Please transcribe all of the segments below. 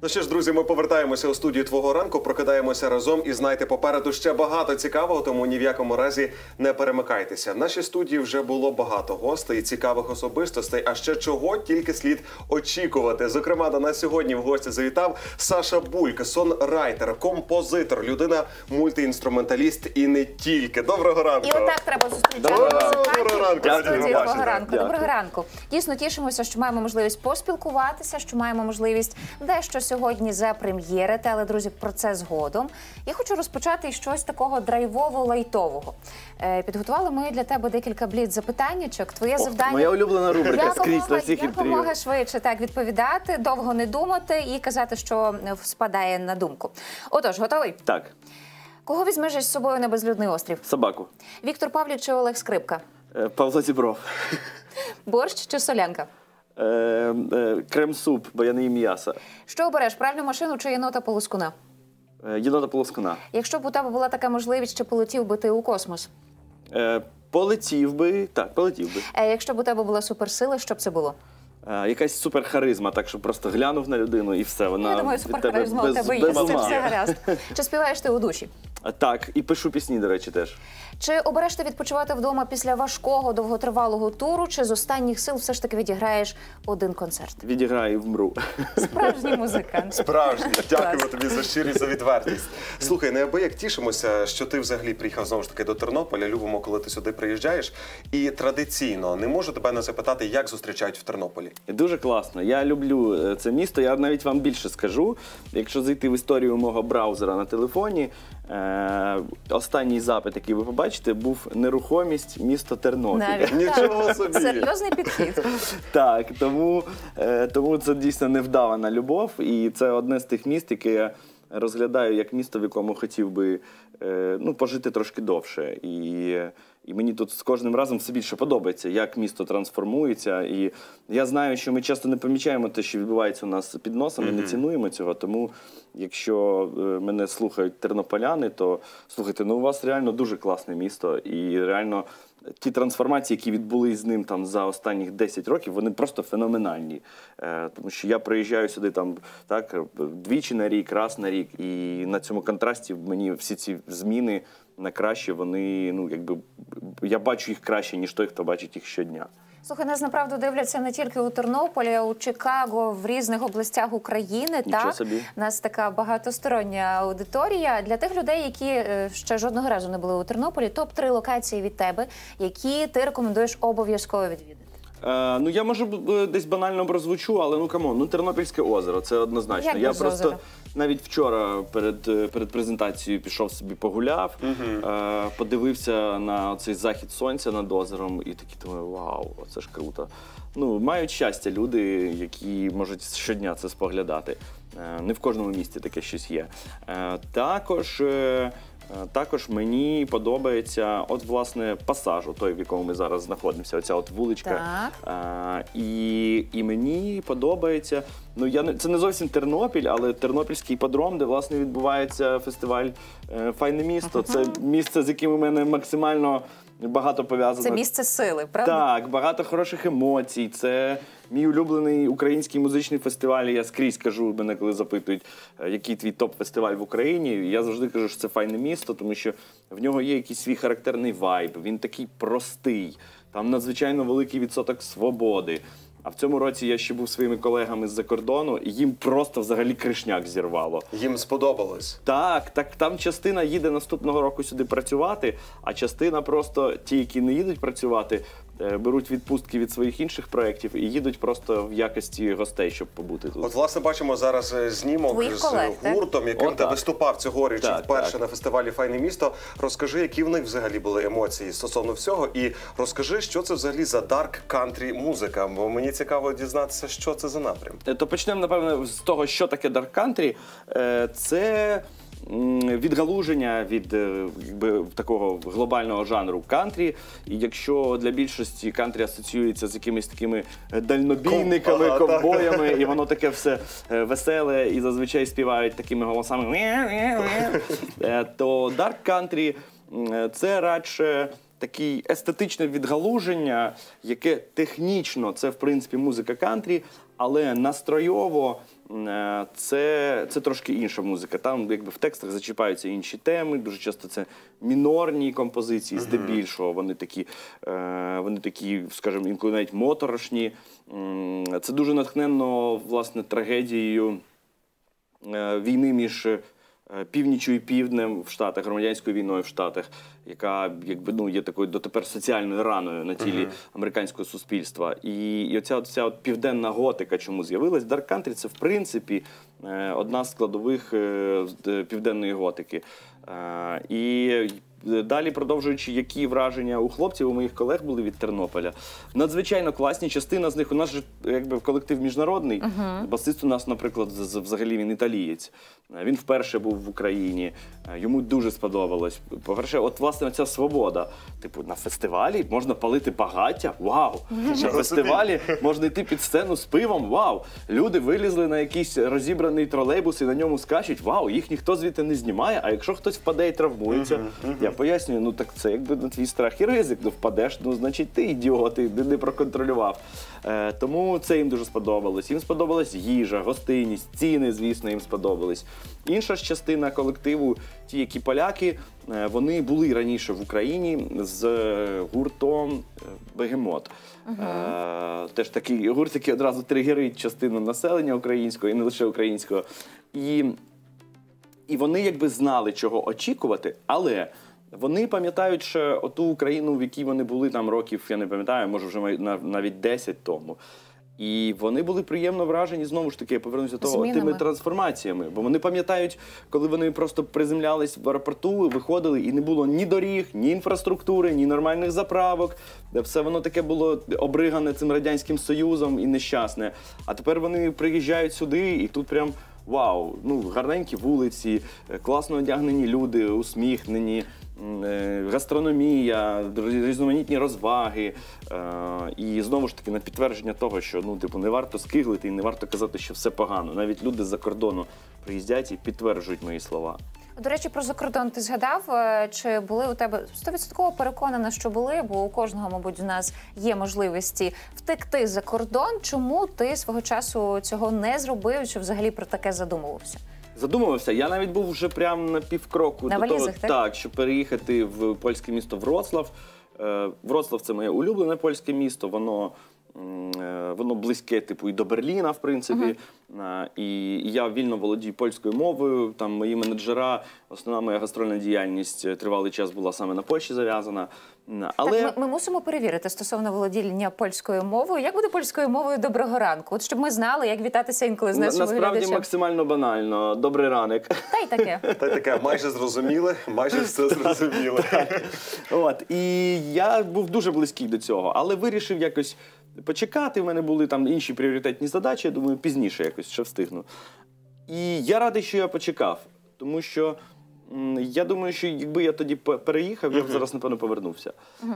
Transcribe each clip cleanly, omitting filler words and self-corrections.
Ну що ж, друзі, ми повертаємося у студію «Твого ранку», прокидаємося разом і, знаєте, попереду ще багато цікавого, тому ні в якому разі не перемикайтеся. В нашій студії вже було багато гостей, цікавих особистостей, а ще чого тільки слід очікувати. Зокрема, до нас сьогодні в гості завітав Саша Бульк, сонрайтер, композитор, людина-мультиінструменталіст і не тільки. Доброго ранку! І отак треба зустрічати Доброго ранку! Доброго ранку! Дійсно, тішимося, що маємо можливість поспілкуватися, що маємо можливість дещо сьогодні запрем'єрити, але, друзі, про це згодом. Я хочу розпочати із щось такого драйвово-лайтового. Підготували ми для тебе декілька бліц-запитаннячок. Твоє завдання... Моя улюблена рубрика «Скрізь на всіх інтерв'ю». Якомога швидше так відповідати, довго не думати і казати, що спадає на думку. Отож, готовий? Так. Кого візьмеш з собою на безлюдний острів? Собаку. Віктор Павлік чи Олег Скрипка? Павло Зібров. Борщ чи солянка? Крем-суп, бо я не їм м'яса. Що обереш, пральну машину чи єнота полоскуна? Єнота полоскуна. Якщо б у тебе була така можливість, чи полетів би ти у космос? Полетів би, так, полетів би. Якщо б у тебе була суперсила, що б це було? Якась суперхаризма, так що просто глянув на людину і все. Вона Я думаю, суперхаризма у тебе є, це все гаразд. Чи співаєш ти у душі? Так, і пишу пісні, до речі, теж. Чи обереш ти відпочивати вдома після важкого, довготривалого туру, чи з останніх сил все ж таки відіграєш один концерт? Відіграю і вмру. Справжній музикант. Справжній. Дякую тобі за щирість, за відвертість. Слухай, неабияк тішимося, що ти взагалі приїхав знову ж таки до Тернополя. Любимо, коли ти сюди приїжджаєш. І традиційно не можу тебе не запитати, як зустрічають в Тернополі. Дуже класно. Я люблю це місто. Я навіть вам більше скажу. Якщо зайти в історію мого браузера на телефоні, останній запит, який ви побачите, був нерухомість місто Тернопіль. Нічого собі! Серйозний підхід. Так, тому це дійсно невдавана любов, і це одне з тих міст, яке я розглядаю як місто, в якому хотів би пожити трошки довше. І мені тут з кожним разом все більше подобається, як місто трансформується. І я знаю, що ми часто не помічаємо те, що відбувається у нас під носом, і не цінуємо цього. Тому, якщо мене слухають тернополяни, то, слухайте, у вас реально дуже класне місто. І реально ті трансформації, які відбулись з ним там за останніх 10 років, вони просто феноменальні. Тому що я приїжджаю сюди там, так, двічі на рік, раз на рік. І на цьому контрасті мені всі ці зміни на краще, вони, якби, я бачу їх краще, ніж той, хто бачить їх щодня. Слухай, нас, направду, дивляться не тільки у Тернополі, а у Чикаго, в різних областях України. Нічого собі. У нас така багатостороння аудиторія. Для тих людей, які ще жодного разу не були у Тернополі, топ-3 локації від тебе, які ти рекомендуєш обов'язково відвідати. Я, може, десь банально прозвучу, але, камон, Тернопільське озеро, це однозначно. Як я без просто озера? навіть вчора перед презентацією пішов собі погуляв, подивився на цей захід сонця над озером і такий думаю, вау, це ж круто. Мають щастя люди, які можуть щодня це споглядати. Не в кожному місті таке щось є. Також мені подобається, власне, пасаж, той, в якому ми зараз знаходимося, оця вуличка. І мені подобається, це не зовсім Тернопіль, але Тернопільський іпподром, де, власне, відбувається фестиваль «Файне місто». Це місце, з яким у мене максимально багато пов'язано. Це місце сили, правда? Так, багато хороших емоцій. Це мій улюблений український музичний фестиваль. Я скрізь кажу, мене коли запитують, який твій топ-фестиваль в Україні. Я завжди кажу, що це «Файне місто», тому що в нього є якийсь свій характерний вайб. Він такий простий, там надзвичайно великий відсоток свободи. А в цьому році я ще був своїми колегами з-за кордону, і їм просто взагалі кришняк зірвало. Їм сподобалось? Так, там частина їде наступного року сюди працювати, а частина просто, ті, які не їдуть працювати, беруть відпустки від своїх інших проєктів і їдуть просто в якості гостей, щоб побути тут. Власне, бачимо зараз знімок з гуртом, яким ти виступав цьогоріч вперше на фестивалі «Файне місто». Розкажи, які в них взагалі були емоції стосовно всього, і розкажи, що це взагалі за дарк-кантрі музика, бо мені цікаво дізнатися, що це за напрям. То почнемо, напевно, з того, що таке дарк-кантрі. Це відгалуження від такого глобального жанру кантрі. І якщо для більшості кантрі асоціюється з якимись такими дальнобійниками, ковбоями, і воно таке все веселе і зазвичай співають такими голосами, то дарк кантрі це радше таке естетичне відгалуження, яке технічно це, в принципі, музика кантрі, але настройово це трошки інша музика. Там якби в текстах зачіпаються інші теми, дуже часто це мінорні композиції, здебільшого. Вони такі, скажімо, інколи навіть моторошні. Це дуже натхненно, власне, трагедією війни між північчю і півднем в Штатах, громадянською війною в Штатах, яка якби, є такою дотепер соціальною раною на тілі американського суспільства. І оця південна готика чому з'явилась. Dark Country – це, в принципі, одна з складових південної готики. І далі, продовжуючи, які враження у хлопців, у моїх колег були від Тернополя. Надзвичайно класні. Частина з них, у нас же якби колектив міжнародний. Басист у нас, наприклад, взагалі він італієць. Він вперше був в Україні. Йому дуже сподобалось. По-перше, от, власне, ця свобода. Типу, на фестивалі можна палити багаття. Вау! На фестивалі можна йти під сцену з пивом. Вау! Люди вилізли на якийсь розібраний тролейбус і на ньому скачуть. Вау! Їх ніхто звідти не знімає. А якщо хтось впаде і травмується, я пояснюю, ну так це якби на твій страх і ризик. Ну впадеш, ну значить ти ідіот, ти не проконтролював. Тому це їм дуже сподобалось. Їм сподобалась їжа, гостинність, ціни, звісно, їм сподобались. Інша ж частина колективу, ті, які поляки, вони були раніше в Україні з гуртом «Бегемот». Теж такий гурт, який одразу тригерить частину населення українського і не лише українського. І вони якби знали, чого очікувати, але вони пам'ятають ще оту Україну, в якій вони були там років, я не пам'ятаю, може вже навіть 10 тому. І вони були приємно вражені, знову ж таки, я повернуся до того, тими трансформаціями. Бо вони пам'ятають, коли вони просто приземлялись в аеропорту, виходили, і не було ні доріг, ні інфраструктури, ні нормальних заправок. Все воно таке було обригане цим Радянським Союзом і нещасне. А тепер вони приїжджають сюди, і тут прям вау, ну, гарненькі вулиці, класно одягнені люди, усміхнені, гастрономія, різноманітні розваги. І знову ж таки на підтвердження того, що ну, типу, не варто скиглити і не варто казати, що все погано. Навіть люди з-за кордону приїздять і підтверджують мої слова. До речі, про закордон ти згадав, чи були у тебе 100% переконана, що були, бо у кожного, мабуть, у нас є можливості втекти за кордон. Чому ти свого часу цього не зробив, чи взагалі про таке задумувався? Задумувався. Я навіть був вже прямо на півкроку до того, так, щоб переїхати в польське місто Вроцлав. Вроцлав – це моє улюблене польське місто, воно близьке, типу, і до Берліна, в принципі. І я вільно володію польською мовою. Там мої менеджера, основна моя гастрольна діяльність тривалий час була саме на Польщі зав'язана. Але... Так, ми мусимо перевірити стосовно володіння польською мовою. Як буде польською мовою «доброго ранку»? От щоб ми знали, як вітатися інколи з нашими глядачами. Насправді максимально банально. Добрий ранок. Та й таке. Та й таке, майже зрозуміле, майже все зрозуміло. От, і я був дуже близький до цього, але вирішив якось почекати. В мене були там інші пріоритетні задачі, я думаю, пізніше якось ще встигну. І я радий, що я почекав, тому що я думаю, що якби я тоді переїхав, я б зараз, напевно, повернувся.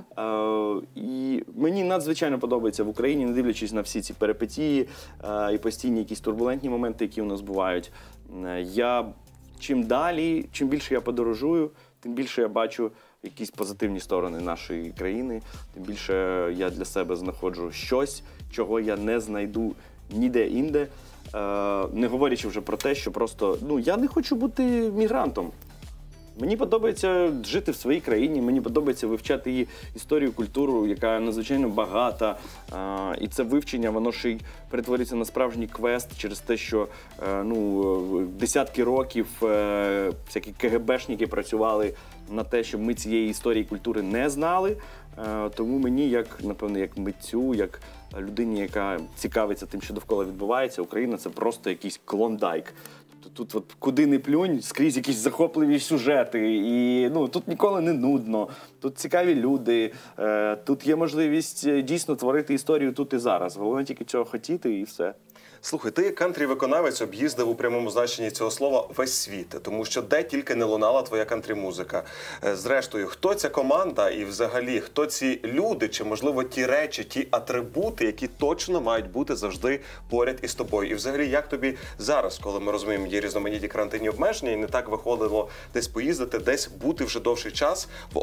І мені надзвичайно подобається в Україні, не дивлячись на всі ці перипетії і постійні якісь турбулентні моменти, які у нас бувають. Чим далі, чим більше я подорожую, тим більше я бачу якісь позитивні сторони нашої країни, тим більше я для себе знаходжу щось, чого я не знайду ніде-інде. Не говорячи вже про те, що просто, ну, я не хочу бути мігрантом. Мені подобається жити в своїй країні, мені подобається вивчати її історію, культуру, яка надзвичайно багата. І це вивчення, воно ж й перетворюється на справжній квест через те, що десятки років всякі КГБшники працювали на те, щоб ми цієї історії культури не знали. Тому мені, напевно, як митцю, як людині, яка цікавиться тим, що довкола відбувається, Україна – це просто якийсь клондайк. Тут от, куди не плюнь, скрізь якісь захопливі сюжети, і тут ніколи не нудно, тут цікаві люди, тут є можливість дійсно творити історію тут і зараз. Головне тільки цього хотіти і все. Слухай, ти як кантрі-виконавець об'їздив у прямому значенні цього слова весь світ, тому що де тільки не лунала твоя кантрі-музика. Зрештою, хто ця команда і взагалі, хто ці люди, чи можливо ті речі, ті атрибути, які точно мають бути завжди поряд із тобою? І взагалі, як тобі зараз, коли ми розуміємо, є різноманітні карантинні обмеження і не так виходило десь поїздити, десь бути вже довший час в одному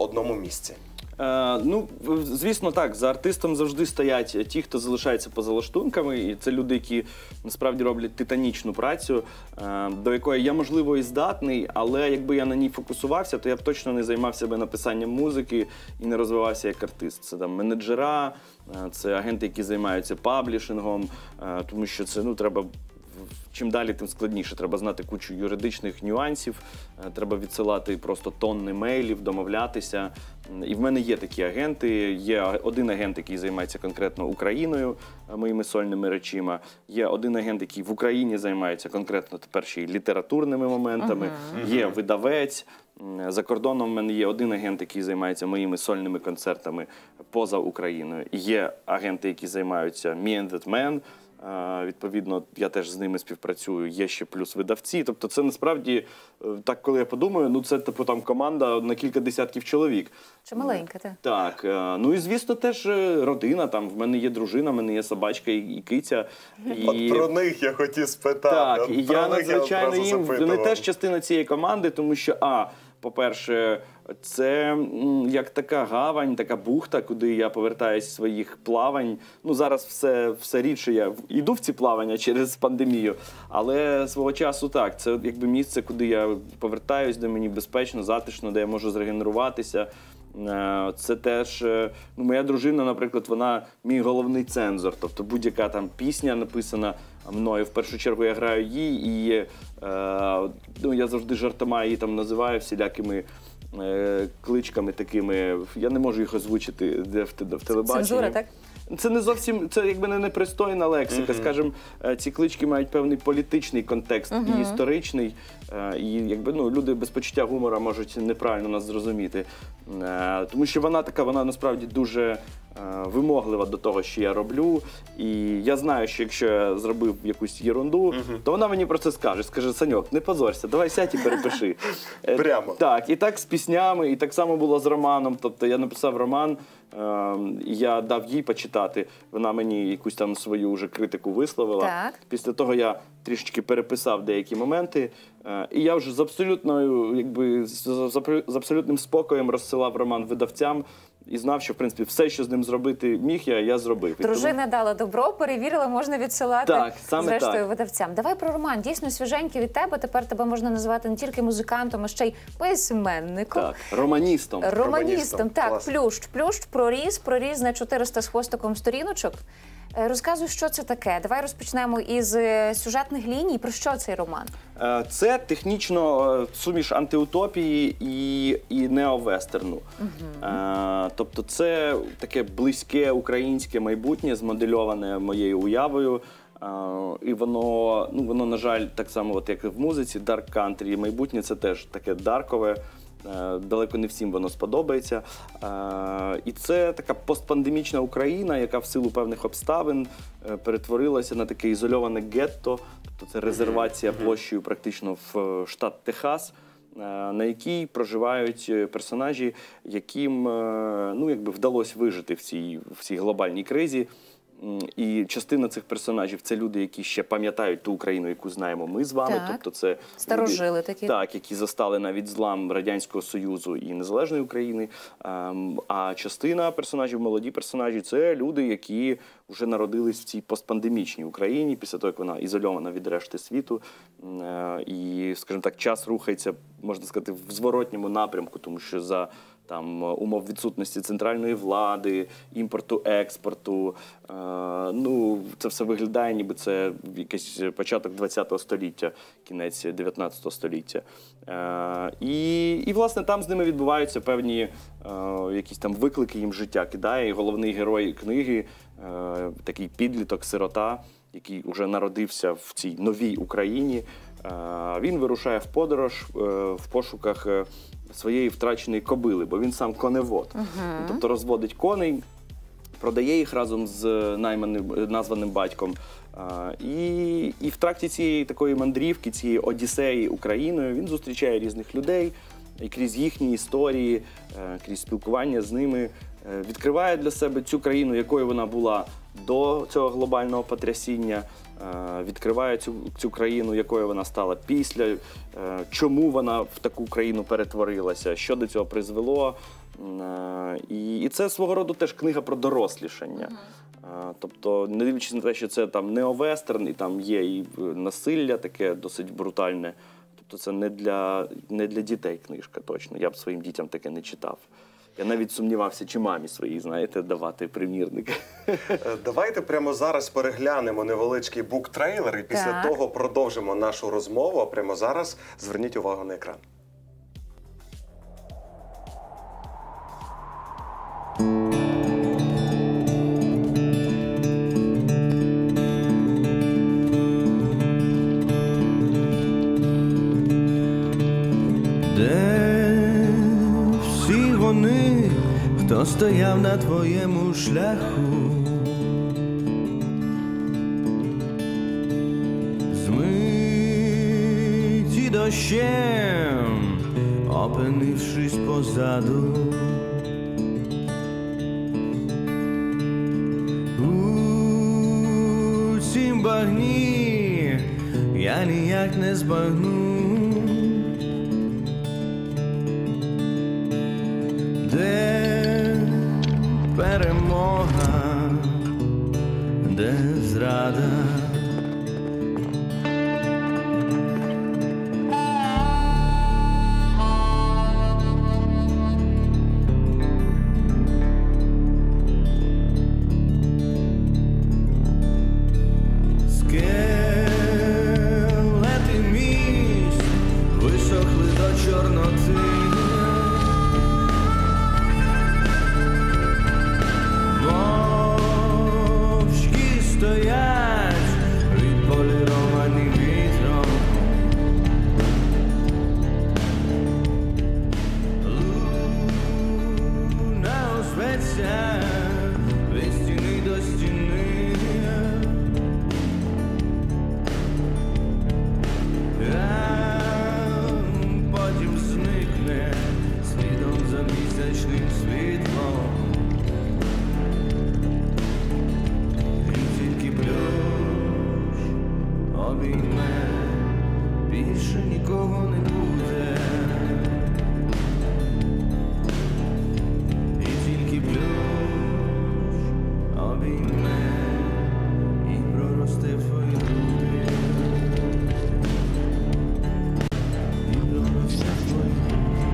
місці? Ну, звісно, так. За артистом завжди стоять ті, хто залишається поза лаштунками. І це люди, які насправді роблять титанічну працю, до якої я, можливо, і здатний, але якби я на ній фокусувався, то я б точно не займався би написанням музики і не розвивався як артист. Це там менеджера, це агенти, які займаються паблішингом, тому що це, ну, треба... Чим далі, тим складніше. Треба знати кучу юридичних нюансів, треба відсилати просто тонни мейлів, домовлятися. І в мене є такі агенти. Є один агент, який займається конкретно Україною, моїми сольними речима. Є один агент, який в Україні займається конкретно тепер ще й літературними моментами. Є видавець. За кордоном в мене є один агент, який займається моїми сольними концертами поза Україною. Є агенти, які займаються Me and That Man. Відповідно, я теж з ними співпрацюю, є ще плюс видавці. Тобто це насправді, так коли я подумаю, ну це типу там команда на кілька десятків чоловік. Чи маленька ти? Так, ну і звісно теж родина, там в мене є дружина, в мене є собачка і киця. От про них я хотів спитати. Так, і я надзвичайно їм, вони теж частина цієї команди, тому що, по-перше, це як така гавань, така бухта, куди я повертаюся з своїх плавань. Ну, зараз все рідше я йду в ці плавання через пандемію, але свого часу так. Це якби місце, куди я повертаюсь, де мені безпечно, затишно, де я можу зрегенеруватися. Це теж, ну, моя дружина, наприклад, вона мій головний цензор. Тобто будь-яка там пісня написана мною, в першу чергу я граю їй, і ну, я завжди жартома її там називаю всілякими кличками такими. Я не можу їх озвучити в телебаченні. Цензура, так? Це не зовсім, це якби не непристойна лексика. Скажімо, ці клички мають певний політичний контекст і історичний. І якби, ну, люди без почуття гумора можуть неправильно нас зрозуміти. Тому що вона така, вона насправді дуже вимоглива до того, що я роблю. І я знаю, що якщо я зробив якусь єрунду, то вона мені про це скаже. Скаже: Саньок, не позорься, давай сядь і перепиши. Прямо. Так, і так з піснями, і так само було з романом. Тобто я написав роман, я дав їй почитати, вона мені якусь там свою вже критику висловила. Так. Після того я трішечки переписав деякі моменти, і я вже з абсолютною, якби, з абсолютним спокоєм розсилав роман видавцям і знав, що, в принципі, все, що з ним зробити міг, я зробив. Дружина дала добро, перевірила, можна відсилати, так, саме зрештою, так. Видавцям. Давай про роман. Дійсно свіженький від тебе. Тепер тебе можна називати не тільки музикантом, а ще й письменником. Так, романістом. Романістом, так. Клас. Плющ, проріз на 400 з хвостиком сторіночок. Розказуй, що це таке. Давай розпочнемо із сюжетних ліній. Про що цей роман? Це технічно суміш антиутопії і неовестерну. Тобто це таке близьке українське майбутнє, змодельоване моєю уявою. І воно, на жаль, так само, от як і в музиці, дарк кантрі, майбутнє це теж таке даркове. Далеко не всім воно сподобається. І це така постпандемічна Україна, яка в силу певних обставин перетворилася на таке ізольоване гетто, тобто це резервація площею практично в штат Техас, на якій проживають персонажі, яким, ну, якби вдалося вижити в цій глобальній кризі. І частина цих персонажів – це люди, які ще пам'ятають ту Україну, яку знаємо ми з вами. Так. Тобто це старожили люди, такі. Так, які застали навіть злам Радянського Союзу і незалежної України. А частина персонажів, молоді персонажі – це люди, які вже народились в цій постпандемічній Україні, після того, як вона ізольована від решти світу. І, скажімо так, час рухається, можна сказати, в зворотньому напрямку, тому що за умов відсутності центральної влади, імпорту, експорту. Ну, це все виглядає, ніби це якийсь початок ХХ століття, кінець 19 століття. І, власне, там з ними відбуваються певні якісь там виклики, їм життя кидає. І головний герой книги, такий підліток-сирота, який вже народився в цій новій Україні, він вирушає в подорож в пошуках своєї втраченої кобили, бо він сам коневод. Тобто розводить коней, продає їх разом з названим батьком. І в тракті цієї такої мандрівки, цієї одіссеї Україною, він зустрічає різних людей, і крізь їхні історії, крізь спілкування з ними відкриває для себе цю країну, якою вона була до цього глобального потрясіння, відкриває цю країну, якою вона стала після, чому вона в таку країну перетворилася, що до цього призвело. І це свого роду теж книга про дорослішання. Тобто, не дивлячись на те, що це там неовестерн, і там є і насилля таке досить брутальне. Тобто це не для дітей книжка точно. Я б своїм дітям таке не читав. Я навіть сумнівався, чи мамі своїй, знаєте, давати примірники. Давайте прямо зараз переглянемо невеличкий буктрейлер і після того продовжимо нашу розмову. А прямо зараз зверніть увагу на екран. Хто стояв на твоєму шляху, змиті дощем, опинившись позаду. У цім багні я ніяк не збагну, перемога, де зрада. Скелети міст висохли до чорноти. Стоять відполіровані вітром, луна озветься від стіни до стіни, а потім зникне слідом за місячним світлом. Обійме, більше нікого не буде, і тільки плюш обійме і проросте в твої груди, і проросте в твої груди.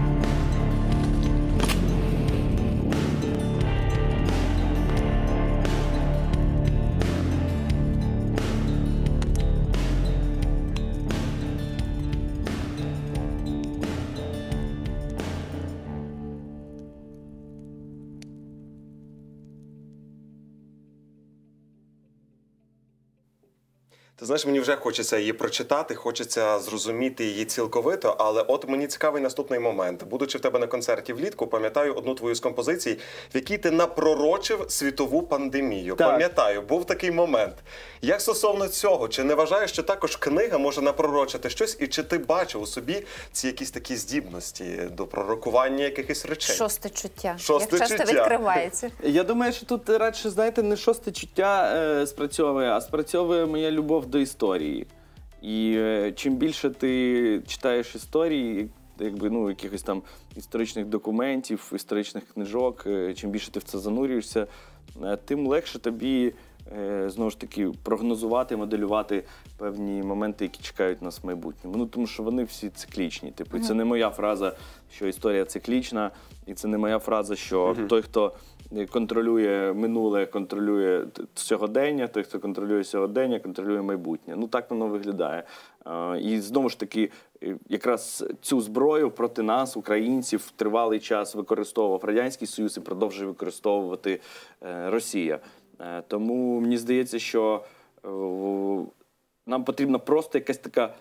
Ти знаєш, мені вже хочеться її прочитати, хочеться зрозуміти її цілковито, але от мені цікавий наступний момент. Будучи в тебе на концерті влітку, пам'ятаю одну твою з композицій, в якій ти напророчив світову пандемію. Так. Пам'ятаю, був такий момент. Як стосовно цього, чи не вважаєш, що також книга може напророчити щось, і чи ти бачив у собі ці якісь такі здібності до пророкування якихось речей? Шосте чуття. Шосте як часто чуття. відкривається. Я думаю, що тут радше, знаєте, не шосте чуття спрацьовує, а спрацьовує моя любов до історії. І чим більше ти читаєш історії, якби, ну, якихось там історичних документів, історичних книжок, чим більше ти в це занурюєшся, тим легше тобі, знову ж таки, прогнозувати, моделювати певні моменти, які чекають нас в майбутньому. Ну, тому що вони всі циклічні. Типу, це не моя фраза, що історія циклічна, і це не моя фраза, що той, хто контролює минуле, контролює сьогодення, той, хто контролює сьогодення, контролює майбутнє. Ну, так воно виглядає. І знову ж таки, якраз цю зброю проти нас, українців, тривалий час використовував Радянський Союз і продовжує використовувати Росія. Тому мені здається, що нам потрібна просто якась така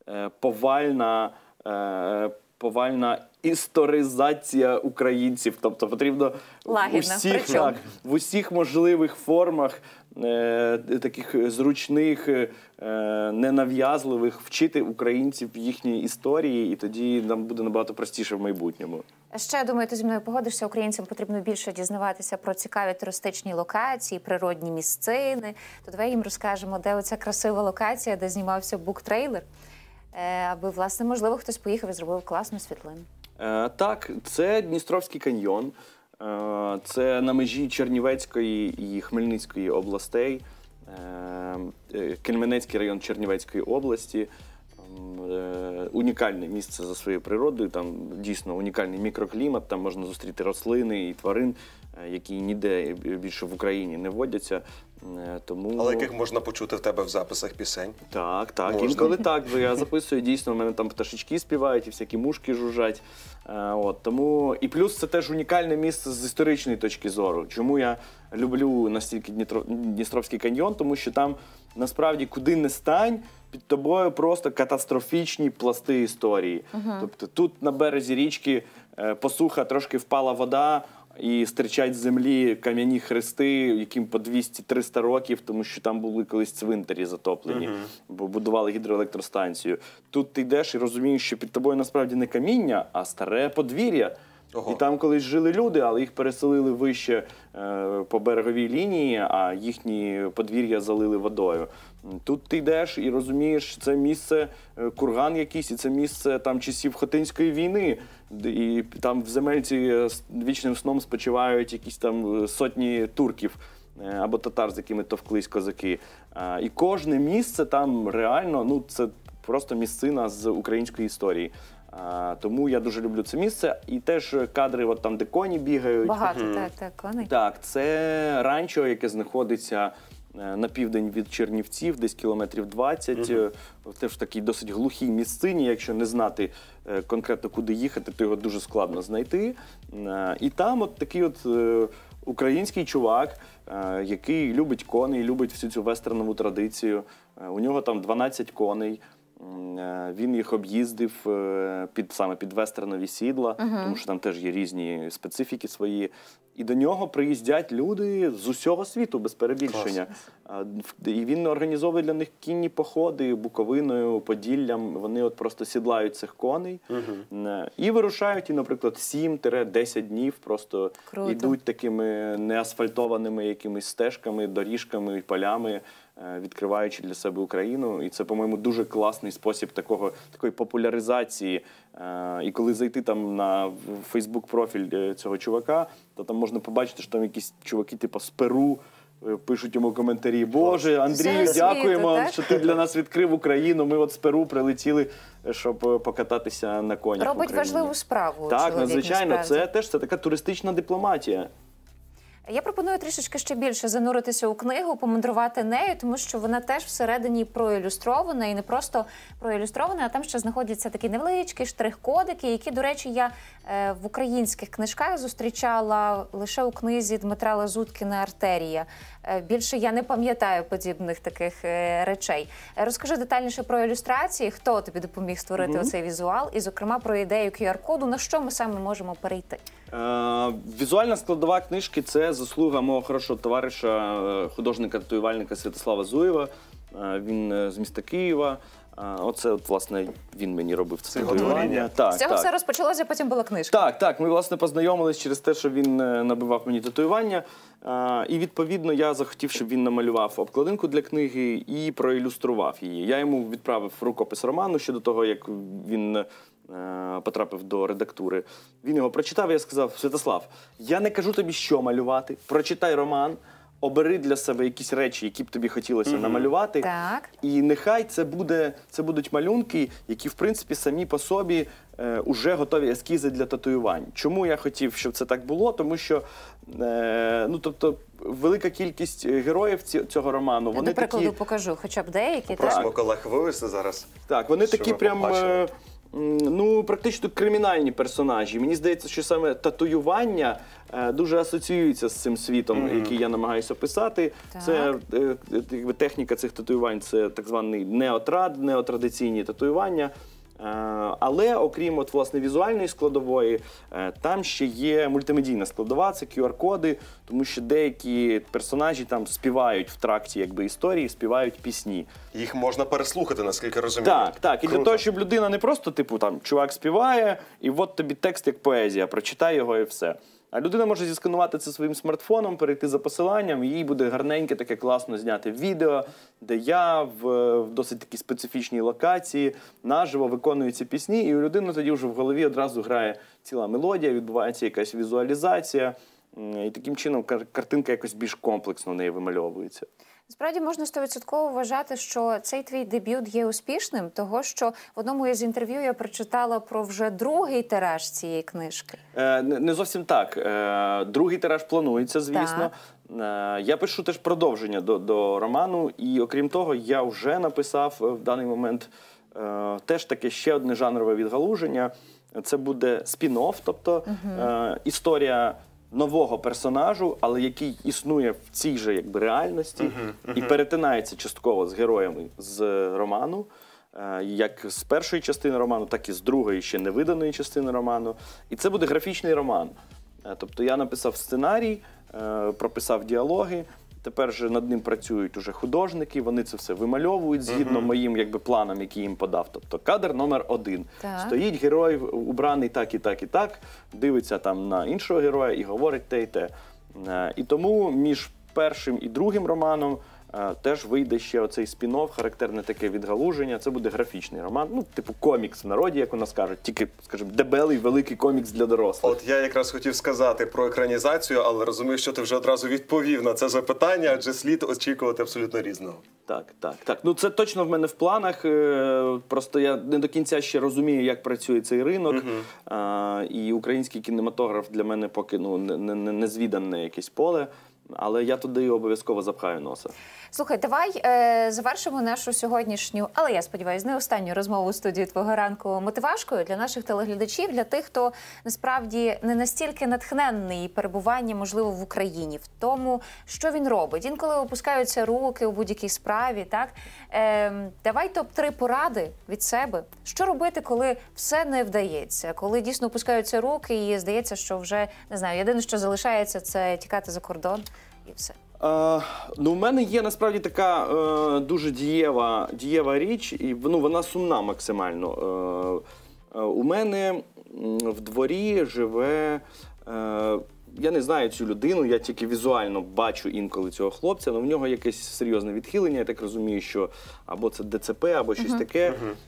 повальна історизація українців. Тобто потрібно в усіх можливих формах, таких зручних, ненав'язливих, вчити українців їхньої історії, і тоді нам буде набагато простіше в майбутньому. Ще, я думаю, ти зі мною погодишся, українцям потрібно більше дізнаватися про цікаві туристичні локації, природні місцини. То давай їм розкажемо, де оця красива локація, де знімався буктрейлер, аби, власне, можливо, хтось поїхав і зробив класну світлину. Так, це Дністровський каньйон. Це на межі Чернівецької і Хмельницької областей. Кельменецький район Чернівецької області. Унікальне місце за своєю природою, там дійсно унікальний мікроклімат, там можна зустріти рослини і тварин, які ніде більше в Україні не водяться. Тому... Але яких можна почути в тебе в записах пісень? Так, Можна. інколи так. Я записую, дійсно, в мене там пташечки співають і всякі мушки жужжать. Тому... І плюс це теж унікальне місце з історичної точки зору. Чому я люблю настільки Дністровський каньйон? Тому що там насправді куди не стань, під тобою просто катастрофічні пласти історії. Тобто тут на березі річки посуха, трошки впала вода, і стирчать з землі кам'яні хрести, яким по 200-300 років, тому що там були колись цвинтарі затоплені, бо будували гідроелектростанцію. Тут ти йдеш і розумієш, що під тобою насправді не каміння, а старе подвір'я. Ого. І там колись жили люди, але їх переселили вище по береговій лінії, а їхні подвір'я залили водою. Тут ти йдеш і розумієш, це місце курган якийсь, і це місце там часів Хотинської війни. І там в земельці вічним сном спочивають якісь там сотні турків або татар, з якими товклись козаки. І кожне місце там реально, ну це просто місцина з української історії. Тому я дуже люблю це місце. І теж кадри, от там, де коні бігають. Багато, так, коней. Так, це ранчо, яке знаходиться на південь від Чернівців, десь кілометрів 20. Теж в такій досить глухій місцині. Якщо не знати конкретно, куди їхати, то його дуже складно знайти. І там от такий от український чувак, який любить коней, любить всю цю вестернову традицію. У нього там 12 коней. Він їх об'їздив саме під вестернові сідла, тому що там теж є різні специфіки свої. І до нього приїздять люди з усього світу, без перебільшення. І він організовує для них кінні походи Буковиною, Поділлям. Вони от просто сідлають цих коней і вирушають, і, наприклад, 7-10 днів просто йдуть такими неасфальтованими якимись стежками, доріжками, полями, відкриваючи для себе Україну. І це, по-моєму, дуже класний спосіб такої популяризації. І коли зайти там на Фейсбук-профіль цього чувака, то там можна побачити, що там якісь чуваки типу з Перу пишуть йому коментарі: «Боже, Андрію, дякуємо, що ти для нас відкрив Україну. Ми от з Перу прилетіли, щоб покататися на конях в Робить Україні». важливу справу. Так, надзвичайно. Насправді. Це така туристична дипломатія. Я пропоную трішечки ще більше зануритися у книгу, помандрувати нею, тому що вона теж всередині проілюстрована, і не просто проілюстрована, а там ще знаходяться такі невеличкі штрих-кодики, які, до речі, я в українських книжках зустрічала лише у книзі Дмитра Лазуткіна «Артерія». Більше я не пам'ятаю подібних таких речей. Розкажи детальніше про ілюстрації, хто тобі допоміг створити оцей візуал, і, зокрема, про ідею QR-коду, на що ми саме можемо перейти. Візуальна складова книжки – це заслуга мого хорошого товариша, художника-татуювальника Святослава Зуєва. Він з міста Києва. Оце, от, власне, він мені робив це татуювання. З цього все розпочалося, потім була книжка. Так. Ми, власне, познайомились через те, що він набивав мені татуювання. І, відповідно, я захотів, щоб він намалював обкладинку для книги і проілюстрував її. Я йому відправив рукопис роману ще до того, як він потрапив до редактури. Він його прочитав, і я сказав: «Святослав, я не кажу тобі, що малювати. Прочитай роман, обери для себе якісь речі, які б тобі хотілося намалювати. Так. І нехай це будуть малюнки, які, в принципі, самі по собі уже готові ескізи для татуювань». Чому я хотів, щоб це так було? Тому що, велика кількість героїв цього роману, вони До прикладу, такі... покажу хоча б деякі. Просимо колег вивести зараз. Так, вони Що такі ви прям... побачили? Практично кримінальні персонажі. Мені здається, що саме татуювання дуже асоціюється з цим світом, який я намагаюся описати. Так. Це техніка цих татуювань, це так званий неотрадиційні татуювання. Але окрім власне візуальної складової, там ще є мультимедійна складова, це QR-коди, тому що деякі персонажі там співають в тракті історії, співають пісні. Їх можна переслухати, наскільки розумію. Так. І для того, щоб людина не просто, чувак співає, і от тобі текст як поезія, прочитай його і все. А людина може зісканувати це своїм смартфоном, перейти за посиланням, і їй буде гарненьке, таке класно зняти відео, де я в досить такій специфічній локації наживо виконую ці пісні, і у людини тоді вже в голові одразу грає ціла мелодія, відбувається якась візуалізація, і таким чином картинка якось більш комплексно в неї вимальовується. Насправді можна 100% вважати, що цей твій дебют є успішним, того що в одному із інтерв'ю я прочитала про вже другий тираж цієї книжки. Не зовсім так. Другий тираж планується, звісно. Я пишу теж продовження до роману, і окрім того, я вже написав в даний момент теж таке ще одне жанрове відгалуження. Це буде спін-офф, тобто історія нового персонажу, але який існує в цій же якби реальності і перетинається частково з героями з роману, як з першої частини роману, так і з другої, ще невиданої частини роману. І це буде графічний роман. Тобто я написав сценарій, прописав діалоги, тепер же над ним працюють уже художники, вони це все вимальовують згідно моїм якби планам, які їм подав. Тобто кадр номер 1. Так. Стоїть герой, убраний так і так і так, дивиться там на іншого героя і говорить те і те. І тому між першим і другим романом теж вийде ще оцей спін-офф, характерне таке відгалуження. Це буде графічний роман, ну, типу комікс в народі, як у нас кажуть, тільки, скажімо, дебелий, великий комікс для дорослих. От я якраз хотів сказати про екранізацію, але розумію, що ти вже одразу відповів на це запитання, адже слід очікувати абсолютно різного. Так. Ну, це точно в мене в планах. Просто я не до кінця ще розумію, як працює цей ринок. І український кінематограф для мене поки не звідане якесь поле. Але я туди обов'язково запхаю носа. Слухай, давай завершимо нашу сьогоднішню, але я сподіваюся, не останню розмову у студії «Твого ранку» мотивашкою для наших телеглядачів, для тих, хто насправді не настільки натхненний перебуванням, можливо, в Україні, в тому, що він робить. Інколи опускаються руки у будь-якій справі, так? Давай топ-3 поради від себе. Що робити, коли все не вдається? Коли дійсно опускаються руки і здається, що вже, не знаю, єдине, що залишається, це тікати за кордон і все. Ну, у мене є насправді така дуже дієва річ, і вона сумна максимально. У мене в дворі живе, я не знаю цю людину, я тільки візуально бачу інколи цього хлопця, але в нього якесь серйозне відхилення, я так розумію, що або це ДЦП, або щось таке.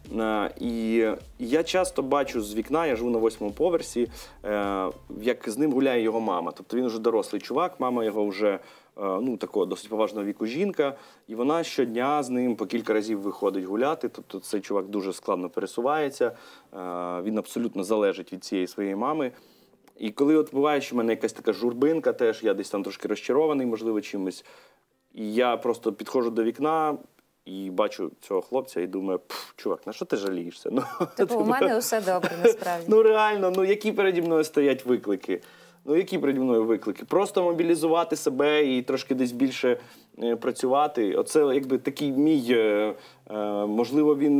І я часто бачу з вікна, я живу на 8-му поверсі, як з ним гуляє його мама. Тобто він вже дорослий чувак, мама його вже такого досить поважного віку жінка, і вона щодня з ним по кілька разів виходить гуляти, тобто цей чувак дуже складно пересувається, він абсолютно залежить від цієї своєї мами. І коли от буває, що в мене якась така журбинка теж, я десь там трошки розчарований, можливо, чимось, і я просто підходжу до вікна і бачу цього хлопця і думаю, чувак, на що ти жалієшся? Типу, у мене усе добре, насправді. Реально, які переді мною стоять виклики? Які переді мною виклики? Просто мобілізувати себе і трошки десь більше працювати. Оце якби такий мій, можливо, він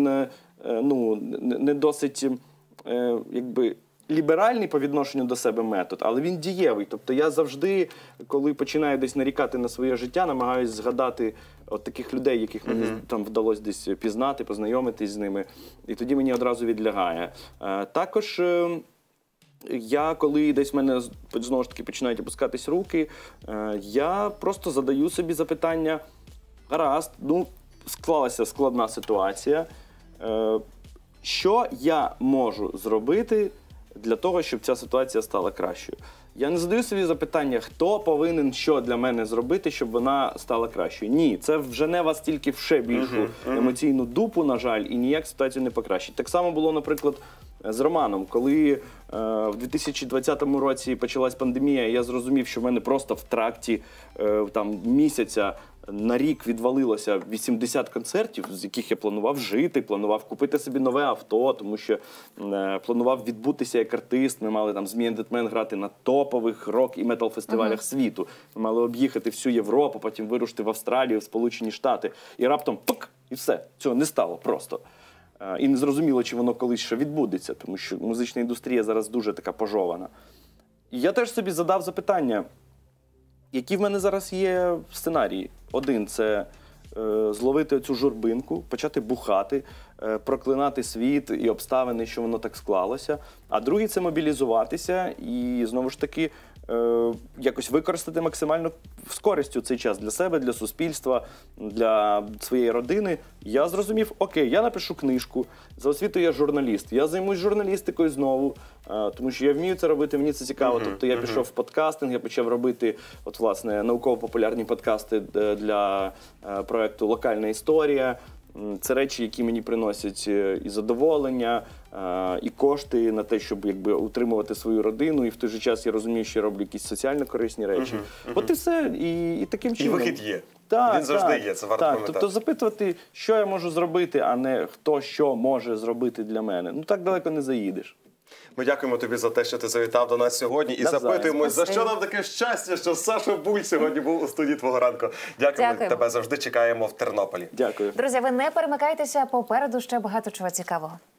не досить якби ліберальний по відношенню до себе метод, але він дієвий. Тобто я завжди, коли починаю десь нарікати на своє життя, намагаюся згадати от таких людей, яких мені там вдалося десь пізнати, познайомитись з ними, і тоді мені одразу відлягає. Також я, коли десь в мене, знову ж таки, починають опускатись руки, я просто задаю собі запитання, гаразд, склалася складна ситуація, що я можу зробити для того, щоб ця ситуація стала кращою? Я не задаю собі запитання, хто повинен що для мене зробити, щоб вона стала кращою. Ні, це вжене вас тільки в ще більшу емоційну дупу, на жаль, і ніяк ситуацію не покращить. Так само було, наприклад, з романом. Коли в 2020 році почалась пандемія, я зрозумів, що в мене просто в тракті місяця на рік відвалилося 80 концертів, з яких я планував жити, планував купити собі нове авто, тому що планував відбутися як артист. Ми мали там з Me and That Man грати на топових рок- і метал-фестивалях світу. Ми мали об'їхати всю Європу, потім вирушити в Австралію, в Сполучені Штати. І раптом пук! І все. Цього не стало просто. І не зрозуміло, чи воно колись ще відбудеться, тому що музична індустрія зараз дуже така пожована. І я теж собі задав запитання, які в мене зараз є сценарії. Один – це зловити цю журбинку, почати бухати, проклинати світ і обставини, що воно так склалося. А другий – це мобілізуватися і, знову ж таки, якось використати максимально з користю цей час для себе, для суспільства, для своєї родини. Я зрозумів, окей, я напишу книжку, за освітою я журналіст, я займусь журналістикою знову, тому що я вмію це робити, мені це цікаво. Тобто я пішов в подкастинг, я почав робити, от, власне, науково-популярні подкасти для проєкту «Локальна історія». Це речі, які мені приносять і задоволення, і кошти на те, щоб якби утримувати свою родину, і в той же час я розумію, що я роблю якісь соціально корисні речі. От і все, і таким І чином. вихід є. Так, Він завжди так, є, це варто так. пам'ятати. Тобто запитувати, що я можу зробити, а не хто що може зробити для мене. Ну так далеко не заїдеш. Ми дякуємо тобі за те, що ти завітав до нас сьогодні, і Навзаєм. запитуємось, за що Спасибо. нам таке щастя, що Саша Буль сьогодні був у студії «Твого ранку». Дякуємо. Дякуємо. Тебе завжди чекаємо в Тернополі. Дякую. Друзі, ви не перемикайтеся, попереду ще багато чого цікавого.